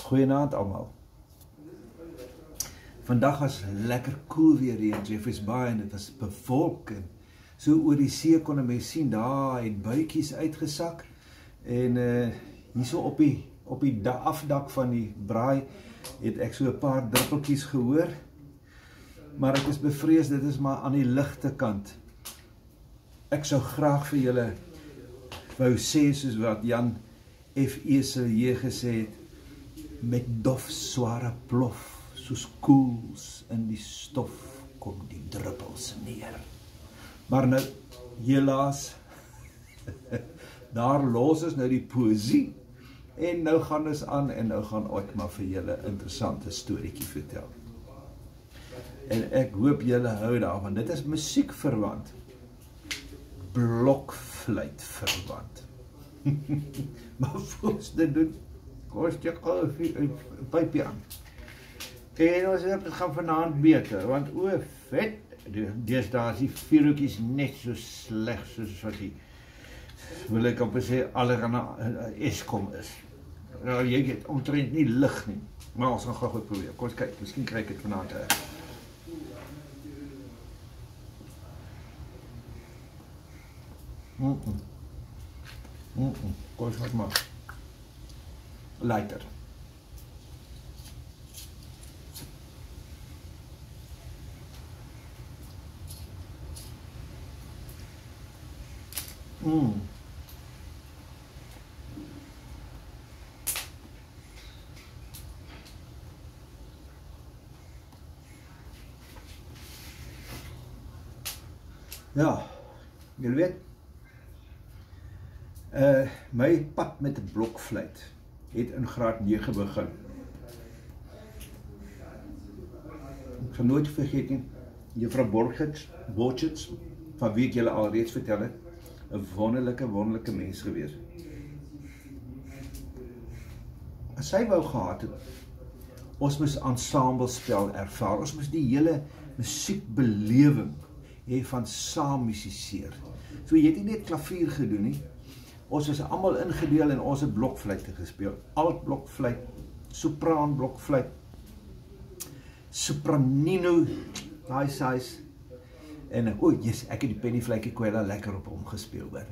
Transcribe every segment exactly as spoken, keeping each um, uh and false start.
Goeienaand almal. Vandag was lekker koel weer hier in Jeffreys Bay en dit was bewolk en so oor die see kon 'n mens sien daar het buitjies uitgesak en uh, hierso op die op die afdak van die braai het ek so 'n paar druppeltjies gehoor, maar ek is bevrees dit is maar aan die ligte kant. Ek sou graag vir julle wou sê soos wat Jan F. Eselje gesê het, met dof sware plof, soos koels in die stof kom die druppels neer. Maar nou, helaas, daar los is nou die poësie, en nou gaan ons aan, en nou gaan ek maar vir julle interessante storieetjie vertel. En ek hoop julle hou daarvan, dit is musiek verwant, blokfluit verwant. Maar volgens dit doen, kost jy gauw een pypje aan. En ons het gaan vanaand beter, want o, vet, deesdae is die vierhoekies net so sleg soos wat die, wil ek op sê, allerhande Eskom is. Nou, jy het omtrent nie lig nie, maar ons gaan gauw goed probeer. Kom eens kyk, miskien kry ek het vanaand uit. Mm -mm. Mm -mm. Kom eens wat maar. Lighter. Mm. Ja, jullie weet, uh, my pad met 'n blokfluit het in graad negen begin. Ek gaan nooit vergeet nie, juffrou Borgets, Borgets, van wie ek julle al reeds vertel het, 'n wonderlike, wonderlike mens gewees. As sy wou gehad het, ons moes ensemblespel ervaar, ons moes die hele musiekbelewing hê van saam musiseer. So jy het nie net klavier gedoen nie, ons is almal ingedeel en ons het blokfluite gespeel, alt blokfluit, sopraan blokfluit, sopranino, daai size, en o, oh, yes, ek het die pennyfluitjie kwela lekker op hom gespeel hoor.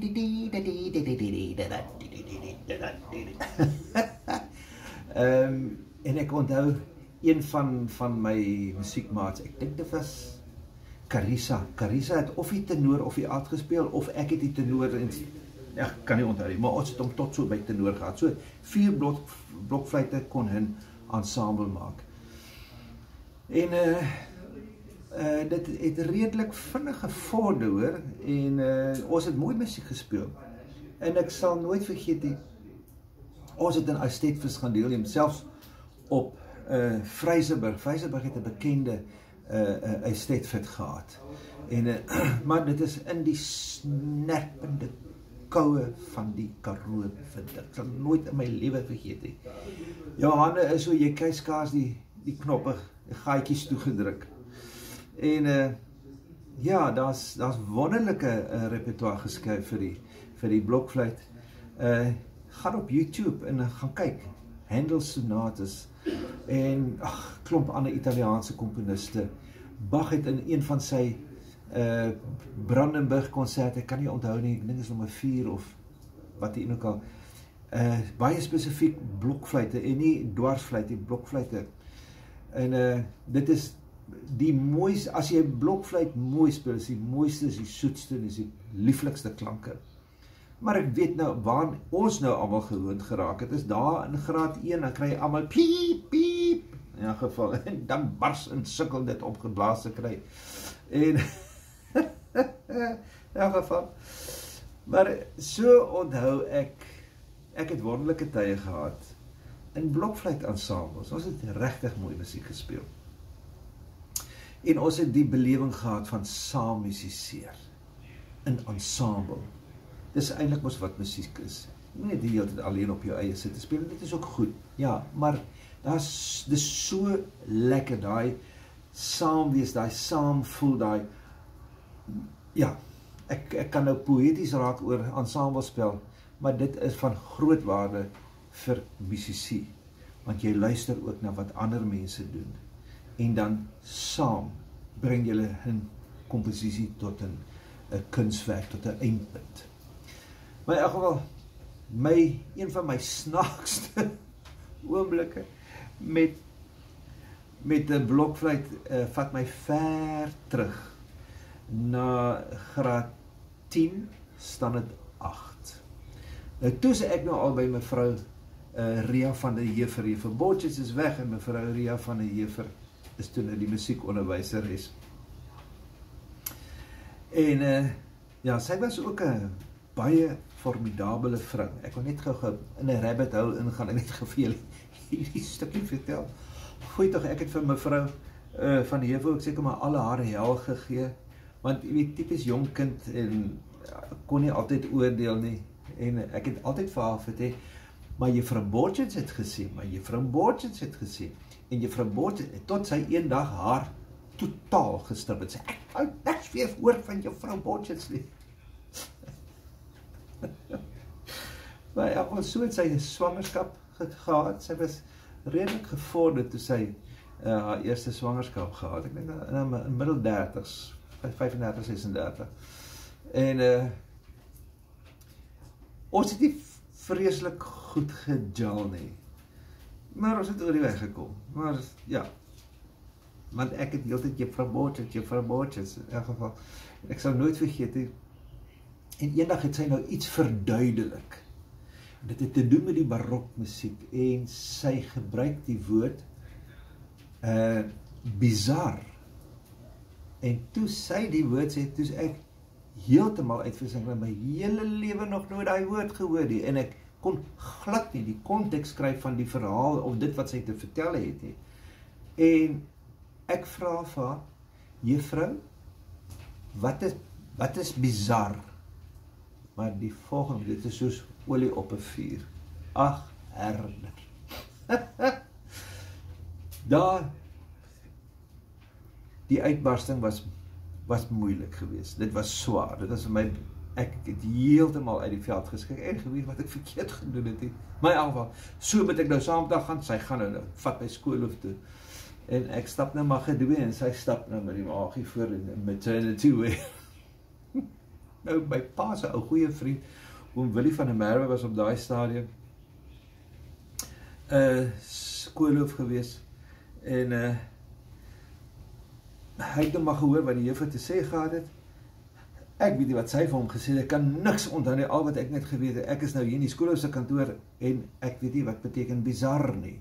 um, en ek onthou een van van my musiekmaats, ek dink dit was Carissa. Carissa het of die tenor of die alt gespeel, of ek het die tenor en ek kan nie onthou nie, maar ons het hom tot so by tenor gehad. So vier blok, blokfluite kon hun ensemble maak. En uh, uh, dit het redelik vinnig gevorder hoor, en uh, ons het mooi musiek gespeel. En ek sal nooit vergeet die, ons het in Eisteddfees gaan deelneem, selfs op uh, Vryseburg. Vryseburg het 'n bekende uh, uh, Eisteddfees gehad. En, uh, maar dit is in die snerpende koue van die Karoo winter. Ek sal nooit in my lewe vergeet nie. Jou hande is so, jy kry skaars die, die knoppe, die gaatjies toegedruk. En uh, ja, daar's daar's wonderlike uh, repertoire geskryf vir die vir die blokfluit. Uh, gaan op YouTube en uh, gaan kyk. Handel sonates en ag, klomp ander Italiaanse komponiste. Bach het in een van sy Uh, Brandenburg concert, ek kan nie onthou nie, ek dink is nommer vier of wat die ook al, uh, baie spesifiek blokfluite en nie dwarsfluite, blokfluite. En uh, dit is die mooiste, as jy blokfluit mooi speel, is die mooiste, is die soetste, is die lieflikste klanke. Maar ek weet nou, waar ons nou allemaal gewoond geraak het, is daar in graad een, dan kry jy allemaal piep, piep, in elk geval, en dan bars en sukkel dit opgeblaas te kry. En in elk geval, maar so onthou ek, ek het wonderlike tye gehad, in blokfluit ensembles, ons het regtig mooi musiek gespeel, en ons het die belewing gehad van saam musiseer, in ensemble, dis eintlik mos wat musiek is, nie net die hele tyd alleen op jou eie sit te speel, dit is ook goed, ja, maar dis, dis so lekker, daai saam wees, daai saam voel, daai ja, ek, ek kan nou poëties raak oor ensemblespel, maar dit is van groot waarde vir musici. want jy luister ook na wat ander mense doen, en dan saam bring julle 'n komposisie tot 'n 'n kunswerk, tot 'n eindpunt. Maar in elk geval, my, een van my snaakste oomblikke met met 'n blokfluit uh, vat my ver terug na graad tien, standaard agt. Nou toe is ek nou al by mevrou uh, Ria van der Heever. Juffrou Botjes is weg en mevrou Ria van der Heever is toe nou die musiekonderwyseres. En uh, ja, sy was ook 'n baie formidabele vrou. Ek wil net gou in 'n rabbit hole ingaan en net geveel hierdie stukkie vertel. Goeie tog, ek het vir mevrou uh, van der Heever ook seker maar alle hare hel gegee, want jy weet, typies jong kind en uh, kon nie altyd oordeel nie, en uh, ek het altyd vir haar vertel, maar juffrou Botjes het gesê, maar juffrou Botjes het gesê, en juffrou Botjes, tot sy een dag haar totaal gestip het, sê, ek hou niks weer hoor van juffrou Botjes nie. Maar ja, so het sy 'n swangerskap gehad, sy was redelik gevorderd toe sy uh, haar eerste swangerskap gehad, ek dink in, in middel dertigs, vyfendertig, sesendertig, en uh, ons het nie vreeslik goed gejal nie, maar ons het oor die weg gekom, maar ja, want ek het heeltyd juffrou Botjes, juffrou Botjes, in elk geval, ek sal nooit vergeet nie, en eendag het sy nou iets verduidelik, dit het te doen met die barokmusiek, en sy gebruik die woord uh, bizar, en toe sy die woord sê, toe ek heeltemal uitversing, in my hele lewe nog nooit die woord gehoor nie, en ek kon glad nie die konteks skryf van die verhaal, of dit wat sy te vertel het nie, en ek vra vir haar, juffrou, wat is, wat is bizar? Maar die volgende, dit is soos olie op 'n vuur. Ag, herder. Daar, die uitbarsting was, was moeilik geweest. Dit was swaar. Dit was vir my, ek het heeltemal uit die veld geskik, en geweet wat ek verkeerd gedoen het. My aanval, so moet ek nou saamdag gaan, sy gaan nou, nou vat my skoolhof toe. En ek stap nou maar gedwee, en sy stap nou met die maagie voor in maternity way. Nou, my pa se ou goeie vriend, oom Willie van der Merwe was op daai stadium uh, skoolhoof gewees, en uh, hy het nou maar gehoor wat die juffrou te sê gehad het. Ek weet nie wat sy vir hom gesê het, ek kan niks onthou nie, al wat ek net geweet het, ek is nou hier in die skoolhoof se kantoor, en ek weet nie wat beteken bizar nie.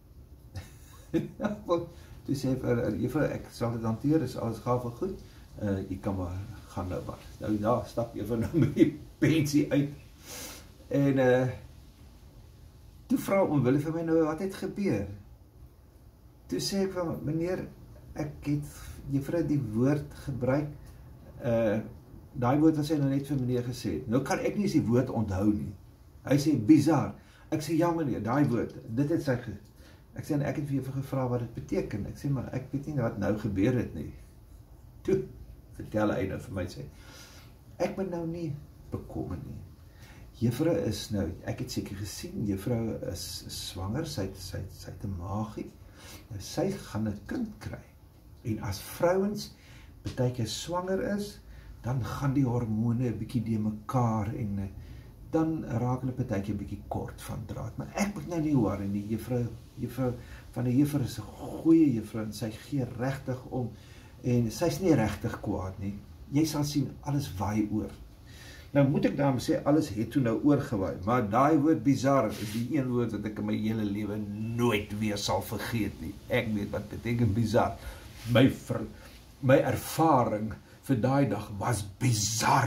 Toe sê vir juffrou, ek sal dit hanteer, is alles gaaf en goed, uh, jy kan maar gaan nou maar. Nou ja, stap juffrou nou met die pensie uit, en uh, toe vra oom Willie vir my nou, wat het gebeur? Toe sê ek van, meneer, ek het juffrou die woord gebruik, uh, daai woord wat sy nou net vir meneer gesê het, nou kan ek nie die woord onthou nie, hy sê bizar, ek sê ja meneer, daai woord, dit het sy ge ek sê, ek het vir juffrou gevra wat dit beteken, ek sê, maar ek weet nie wat nou gebeur het nie, toe, vertel hy nou vir my, sê, ek ben nou nie bekomme nie, juffrou is nou, ek het seker gesien, juffrou is, is swanger, sy het, sy, sy het 'n maagie, nou sy gaan 'n kind kry, en as vrouens partykeer swanger is, dan gaan die hormone 'n bietjie die mekaar, en dan raak hulle partykeer 'n bietjie kort van draad, maar ek moet nou nie hoor, en die juffrou, juffrou van die Heever is 'n goeie juffrou, en sy gee regtig om, en sy is nie regtig kwaad nie, jy sal sien, alles waai oor. Nou moet ek daarom sê, alles het toe nou oorgewaai, maar daai woord bizar is die een woord wat ek in my hele lewe nooit weer sal vergeet nie. Ek weet wat beteken bizar. My, ver, my ervaring vir daai dag was bizar.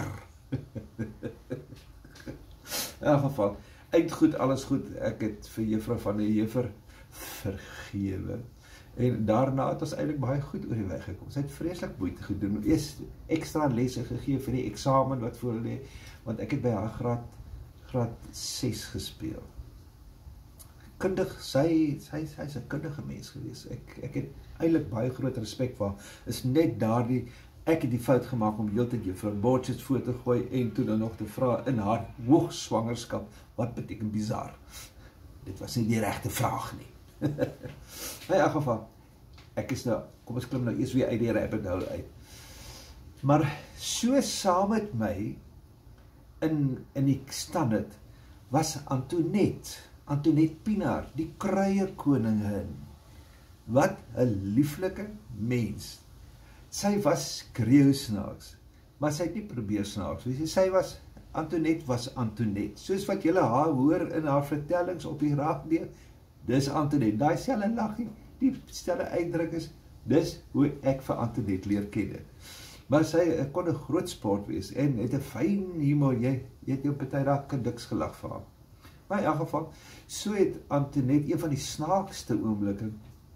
In elk geval, eindgoed, alles goed, ek het vir juffrou van der Heever vergewe. En daarna het ons eintlik baie goed oor die weg gekom. Sy het vreeslik moeite gedoen, eers ekstra lesse gegee vir die eksamen wat voor lê, want ek het by haar graad, graad ses gespeel. Kundig, sy, sy, sy is 'n kundige mens gewees. Ek, ek het eintlik baie groot respek vir haar, is net daardie, ek het die fout gemaak om heeltyd juffrou Botjes voor te gooi, en toe dan nog te vra in haar hoogswangerskap, wat beteken bizar? Dit was nie die regte vraag nie. In elk geval, ek is nou, kom ons klim nou eers weer uit die rabbit hole uit. Maar so saam met my, in, in die standaard, was Antoinette, Antoinette Pienaar, die kruiekoningin. Wat 'n lieflike mens. Sy was skreeusnaaks, maar sy het nie probeer snaaks wees. Sy was, Antoinette was Antoinette. Soos wat julle haar hoor in haar vertellings op die radio, dis Antoinette. Daai selfe laggie, die stelle uitdruk is, dis hoe ek vir Antoinette leer ken het. Maar sy kon 'n groot sport wees en het 'n fyn humor. Jy, jy het jou party raak diks gelag vir haar. Maar in elk geval, so het Antoinette een van die snaakste oomblikke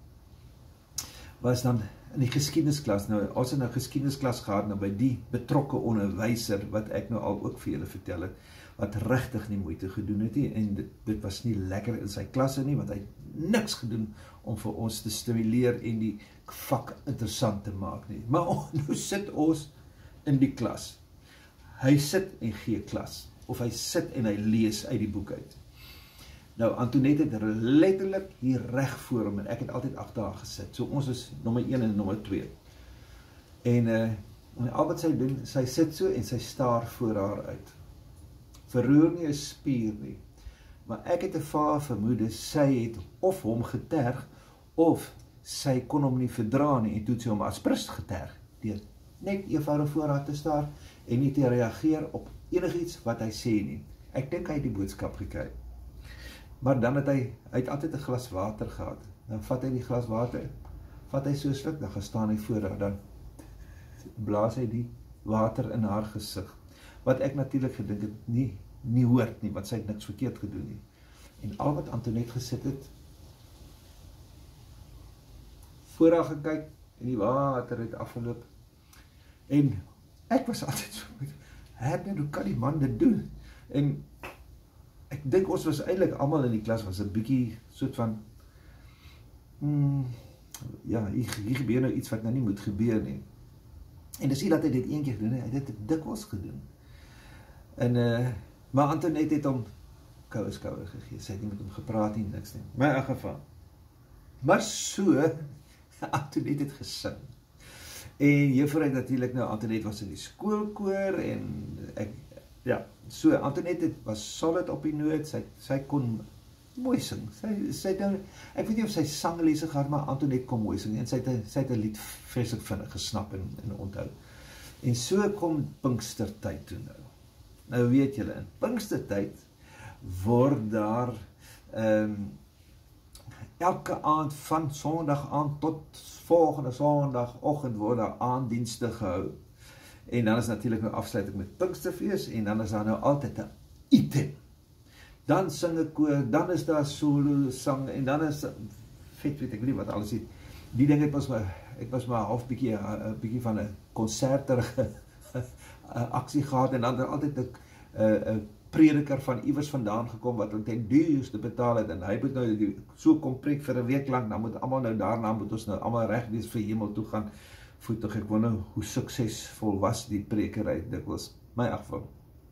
was dan in die geskiedensklas. Nou, ons het nou geskiedensklas gehad nou by die betrokke onderwyser wat ek nou al ook vir julle vertel het, wat regtig nie moeite gedoen het nie, en dit, dit was nie lekker in sy klasse nie, want hy het niks gedoen om vir ons te stimuleer en die vak interessant te maak nie. Maar oh, nou sit ons in die klas. Hy sit en gee klas, of hy sit en hy lees uit die boek uit. Nou, Antoinette het letterlik hier reg voor hom, en ek het altyd agter haar gesit. So ons is nommer een en nommer twee. En, uh, en al wat sy doen, sy sit so en sy staar voor haar uit. Verroer nie 'n spier nie. Maar ek het 'n vaar vermoede, sy het of hom geterg, of sy kon hom nie verdra nie, en toe het sy hom as prins geterg, deur net eenvoudig voor haar te staar, en nie te reageer op enigiets wat hy sê nie. Ek dink hy het die boodskap gekry. Maar dan het hy, hy het altyd 'n glas water gehad. Dan vat hy die glas water, vat hy so sluk, dan gaan staan hy voor haar, dan blaas hy die water in haar gesig. Wat ek natuurlik gedink het, nie, nie hoort nie, want sy het niks verkeerd gedoen nie. En al wat Antoinette gesit het, voor haar gekyk, en die water het afgeloop. En ek was altyd so, Herman, hoe kan die man dit doen? En ek dink ons was eintlik almal in die klas was 'n bietjie soort van hmm, ja, hier, hier gebeur nou iets wat nou nie moet gebeur nie. En dis nie dat hy dit een keer gedoen het, hy het dit dikwels gedoen. En uh, maar Antoinette het hom koue skouer gegee. Sy het nie met hom gepraat nie, niks nie. Maar in elk geval. Maar so Antoinette het gesing. En juffrou het natuurlik nou Antoinette was in die skoolkoor en ek ja, so Antoinette het, was solid op die noot, sy, sy kon mooi sing. Sy, sy nou, ek weet nie of sy sanglese gehad, maar Antoinette kon mooi sing, en sy het, sy het 'n lied vreeslik vinnig gesnap en, en onthou. En so kom Pinkstertyd toe nou. Nou weet julle, in Pinkstertyd word daar um, elke aand van Sondag aand tot volgende Sondagoggend word daar aanddienste gehou. En dan is natuurlijk nou afsluiting met Pinksterfees, en dan is daar nou altyd 'n item. Dan sing ek koor, dan is daar solo sang, en dan is, vet weet ek nie wat alles het. Die ding het was maar, ek was maar half bietjie, 'n bietjie van 'n konserterige aksie gehad, en dan het er altyd 'n prediker van iewers vandaan gekom, wat ons ten duurste betaal het, en hy moet nou die, so kom preek vir 'n week lang, dan moet almal nou daarna, moet ons nou almal reg wees vir hemel toe gaan. Voetig, ek wonder hoe suksesvol was die prekerij, dit was my afval.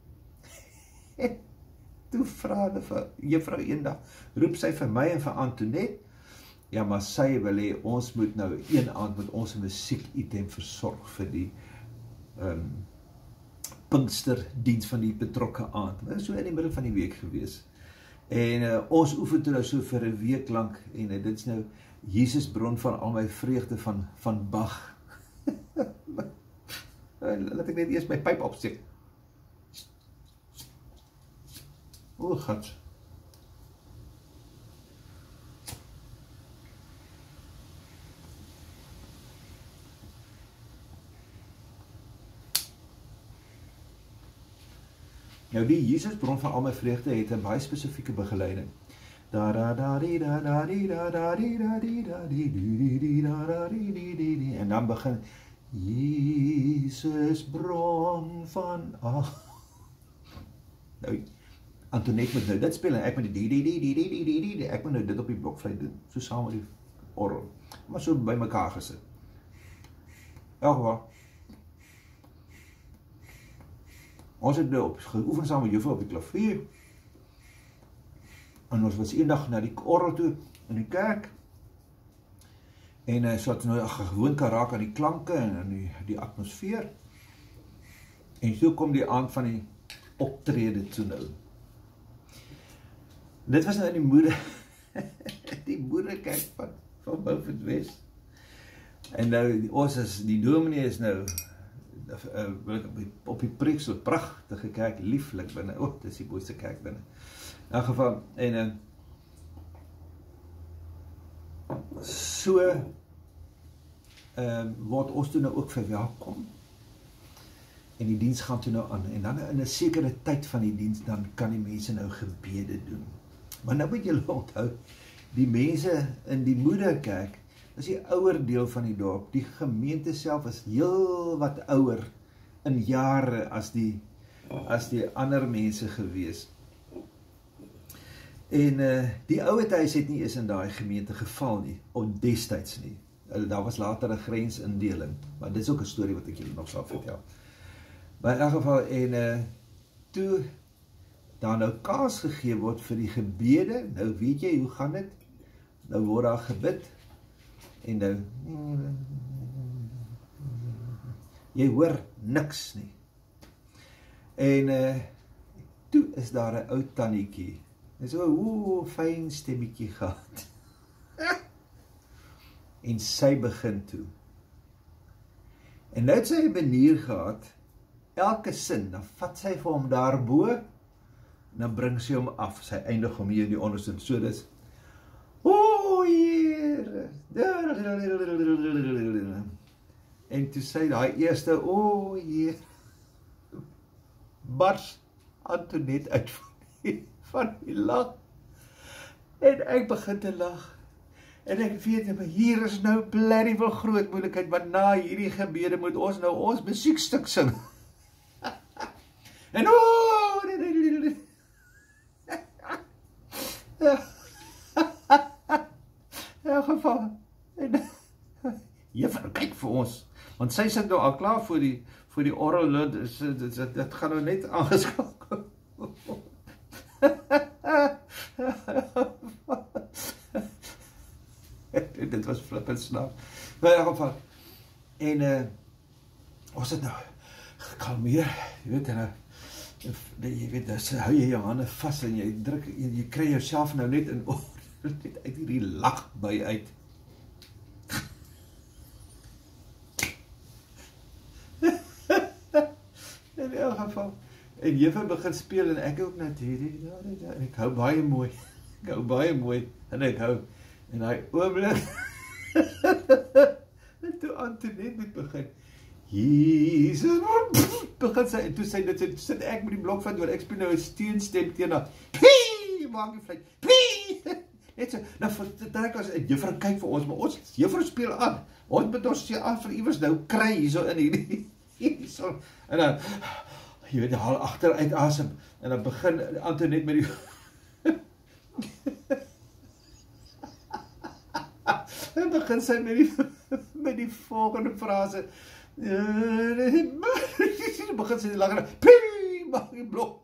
Toe vraag vir juffrou eendag, roep sy vir my en vir Antoinette, ja, maar sy wil hê, ons moet nou een aand met ons musiek item versorg vir die um, Pinksterdiens van die betrokke aand. Maar so in die middel van die week gewees. En uh, ons oefen toe nou so vir 'n week lang, en uh, dit is nou Jesus bron van al my vreugde van, van Bach. Laat ek net eers my pyp opsteek. O, God. Nou die Jesusbron van al my vreugde het 'n baie spesifieke begeleiding. Da da da di da da di da da di da di da di di di da da di di di di, en dan begin Jesus bron van al. Nou Antoinette moet nou dit speel, en ek moet die di di di di di di di, ek moet nou dit op die blokfluit doen, so saam met die orgel, maar so by mekaar gesit. Ja, waar. Ons het nou op geoefen saam met juffrou op die klavier. En ons was eendag na die orgel toe in die kerk. En uh, so het nou gewoon kan raak aan die klanke en aan die, die atmosfeer. En so kom die aand van die optrede toe nou. Dit was nou in die moeder, die moederkerk van, van Beaufort West. En nou, ons is, die dominee is nou, uh, op die preek so pragtige kerk, lieflik binne, oh, dit is die mooiste kerk binne. In elk geval, en uh, so uh, word ons toe nou ook verwelkom, en die diens gaan toe nou aan, en dan in 'n sekere tyd van die diens, dan kan die mense nou gebede doen. Maar nou moet julle onthou, die mense in die moederkerk, is die ouer deel van die dorp, die gemeente self is heel wat ouer in jare as die, as die ander mense gewees. En uh, die oude huis het nie eens in daai gemeente geval nie, of destyds nie. Daar was later 'n grensindeling, maar dit is ook 'n storie wat ek julle nog sal vertel. Maar in elk geval, en uh, toe daar nou kaas gegee word vir die gebede, nou weet jy, hoe gaan dit? Nou word daar gebid, en nou, jy hoor niks nie. En uh, toe is daar 'n ou tannietjie, en so, oe, fyn stemmetjie gehad. En sy begin toe. En nou het sy 'n manier gehad, elke sin, dan vat sy vir hom daarbo, en dan bring sy hom af, sy eindig hom hier in die onderste, so dis, o Here, en toe sy daai eerste, o Here, bars Antoinette uit van die, van die lach, en ek begin te lach, en ek weet, maar hier is nou bloody veel groot moeilikheid, want na hierdie gebede moet ons nou ons musiekstuk sing, en ooo, in geval, en juffrou, kyk vir ons, want sy sit nou al klaar voor die, voor die orgel, dit, dit, dit, dit gaan nou net aangeskakel. Dit was flippend snaap. Maar in elk geval, en uh, ons het nou gekalmeer, jy weet, en uh, jy weet, dus hou jy jou hande vast en jy druk, jy, jy kry jouself nou net in oor, net uit hierdie lachbui uit. In elk geval, en juffrou begin speel en ek ook net hierdie, en ek hou baie mooi, ek hou baie mooi, en ek hou, en hy oomblik, en toe Antoinette moet begin, Jesus, begin sy, en toe sy dit, sit ek met die blok van door, ek speel nou een steenstem teen haar, pie, maak die vluit, pie, net so, nou, dan ek as, en juffrou kyk vir ons, maar ons, juffrou speel aan, ons moet ons aan vir iewers nou kry, hier so in hierdie, hier so, en dan, jy weet, haal achteruit asem, en dan begin Antoinette met die, en begin sy met die, met die volgende frase, begin sy die langer, pie, maak die blok,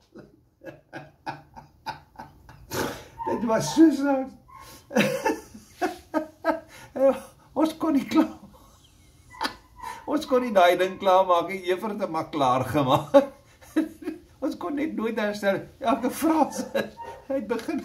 dit was so snaaks, ons kon nie klaar, ons kon nie die ding klaar maak, en juffrou het hom maar klaar gemaak, ons kon net nooit herstel, elke frase, hy het begin,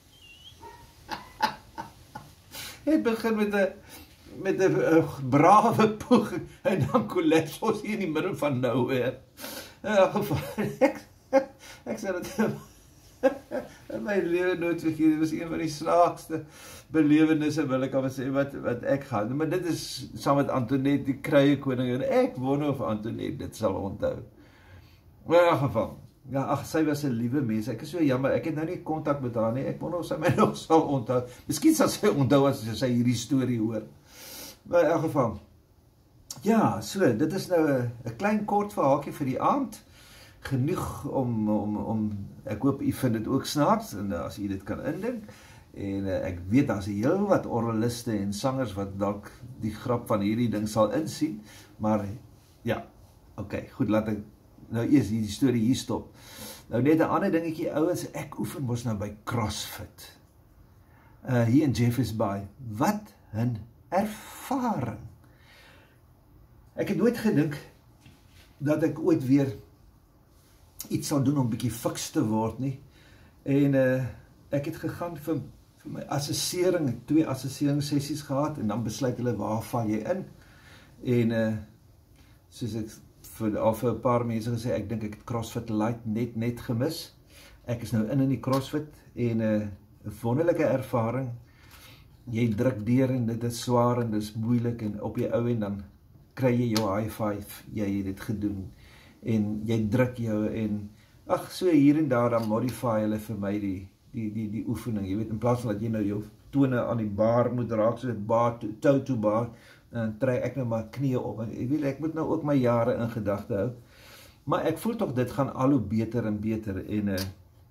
hy het begin met een, met een uh, brave poging, en dan collapse ons hier in die middel van nowhere, in elk geval, ek, ek sê dat, in my leven nooit vergeet, dit was een van die snaakste belewennisse, wil ek al sê, wat, wat ek gaan, maar dit is, saam met Antoinette, die kruie koning, en ek wonder of Antoinette dit sal onthou, maar in elk geval, ja, ach, sy was een liewe mens, ek is so jammer, ek het nou nie contact met haar nie, ek wonder of sy my nog sal onthou, miskien sal sy onthou as sy hierdie story hoor, maar in elk geval, ja, so, dit is nou een klein kort verhaaltjie vir die aand, genoeg om, om, om, ek hoop, jy vind dit ook snaaks, en as jy dit kan indink, en uh, ek weet, daar is heel wat orgeliste en sangers, wat dalk die grap van hierdie ding sal insien, maar, ja, oké, okay, goed, laat ek nou eers die storie hier stop. Nou net 'n ander dingetjie, ouens, ek oefen mos nou by CrossFit. Uh, hier in Jeffreys Bay. Wat 'n ervaring. Ek het nooit gedink dat ek ooit weer iets sal doen om 'n bietjie fiks te word nie. En uh, ek het gegaan vir, vir my assessering, twee assesseringssessies gehad, en dan besluit hulle, waar val jy in? En uh, soos ek vir, al vir 'n paar mense gesê, ek dink ek het CrossFit Light net net gemis. Ek is nou in in die CrossFit, en 'n uh, wonderlike ervaring. Jy druk deur, en dit is swaar, en dit is moeilik, en op die ou en dan kry jy jou high five, jy het dit gedoen, en jy druk jou, en ag, so hier en daar, dan modify hulle vir my die, die, die, die oefening, jy weet, in plaas van dat jy nou jou tone aan die bar moet raak, so dit bar, toe to bar, dan trek ek nou maar knie op, en ek weet, ek moet nou ook my jare in gedagte hou, maar ek voel toch, dit gaan al hoe beter en beter, en uh,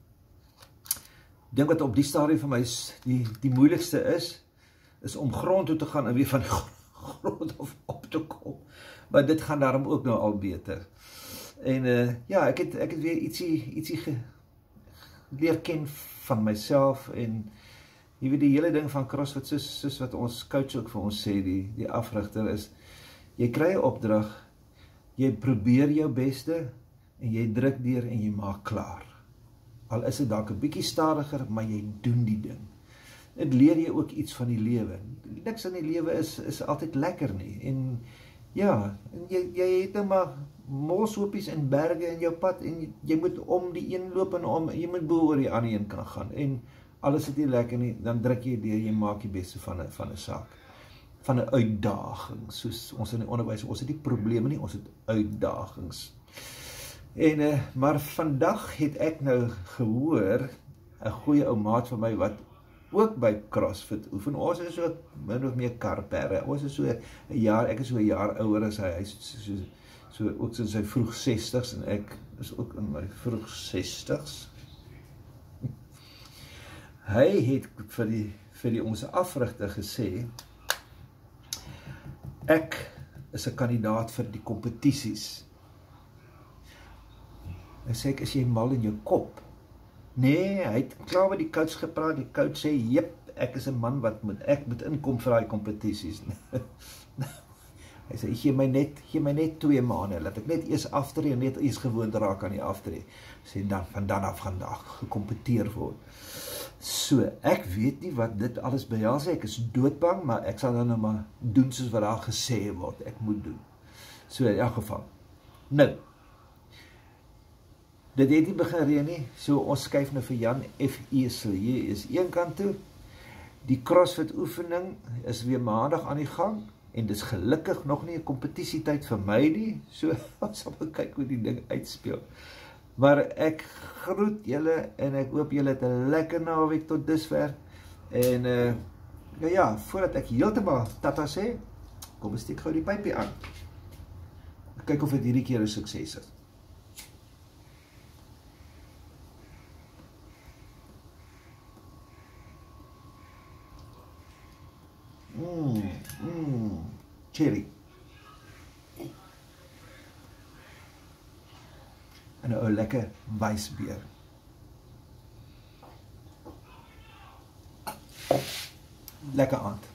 dink wat op die stadium vir my die, die moeilikste is, is om grond toe te gaan, en weer van grond af op te kom, maar dit gaan daarom ook nou al beter. En uh, ja, ek het, ek het weer ietsie, ietsie ge, leer ken van myself, en jy weet die hele ding van CrossFit, soos, soos wat ons coach ook vir ons sê, die, die afrigter is, jy kry 'n opdrag, jy probeer jou beste, en jy druk deur en jy maak klaar. Al is dit dalk 'n bietjie stadiger, maar jy doen die ding. Dit leer jy ook iets van die lewe. Niks in die lewe is, is altyd lekker nie, en ja, en jy, jy het nou maar molshopies en berge in jou pad, en jy, jy moet om die een loop en om, jy moet bo oor die ander een kan gaan, en alles is nie lekker nie, dan druk jy deur, jy maak die beste van 'n van 'n saak, van 'n uitdaging, soos ons in die onderwys, ons het nie probleme nie, ons het uitdagings. En, uh, maar vandag het ek nou gehoor, 'n goeie ou maat van my, wat ook by CrossFit oefen, ons is so min of meer karperre, ons is so 'n jaar, ek is so 'n jaar ouer as hy, hy is so, so, so ook in sy vroeg sestigs, en ek is ook in my vroeg sestigs. Hy het vir die, vir die ons afrigter gesê, ek is 'n kandidaat vir die kompetisies. Hy sê ek, is jy mal in jou kop? Nee, hy het klaar met die coach gepraat, die coach sê, jep, ek is 'n man wat moet, ek moet inkom vir daai kompetisies. Hy sê, gee my net, gee my net twee maande, laat ek net eers aftree, net eers gewoond raak aan die aftree. Sê, dan, van dan af gaan daar gekompeteer word. So, ek weet nie wat dit alles behels, ek is doodbang, maar ek sal dan nou maar doen soos wat daar gesê word, ek moet doen. So, in elk geval. Nou, dit het nie begin reën nie, so ons skuif nou vir Jan F. Esel, hier is een kant toe, die CrossFit oefening is weer maandag aan die gang, en dis gelukkig nog nie 'n kompetisietyd vir my nie, so ons sal maar kyk hoe die ding uitspeel. Maar ek groet julle, en ek hoop julle het 'n lekker naweek tot dusver, en uh, ja, ja, voordat ek heeltemal tata sê, kom steek gou die pypie aan, kyk of dit hierdie keer 'n sukses is. Mmm, mmm, cherry. En 'n ou lekker wysbeer. Lekker aand.